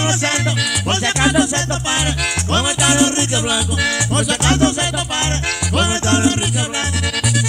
los santos, por si acaso se topara con el tal Enrique Blanco, por si acaso se topara con el tal Enrique Blanco.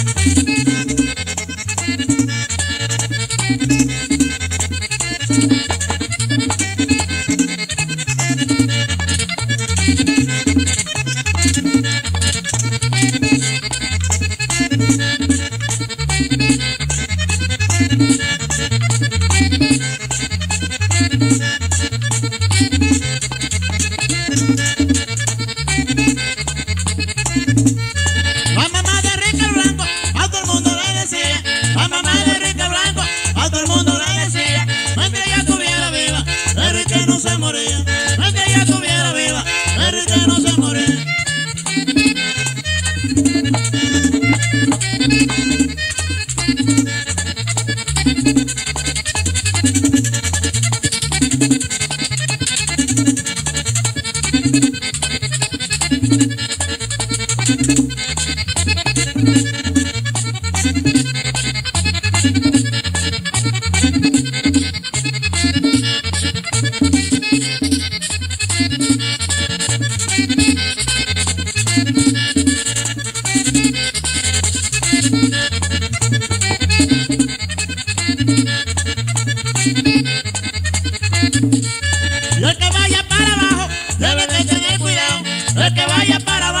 La mamá de Enrique Blanco a todo el mundo le decía, la mamá de Enrique Blanco a todo el mundo le decía, mientras ella estuviera viva, Enrique no se moría, mientras ella estuviera viva, Enrique no se moría. Y el que vaya para abajo debe de tener cuidado, el que vaya para abajo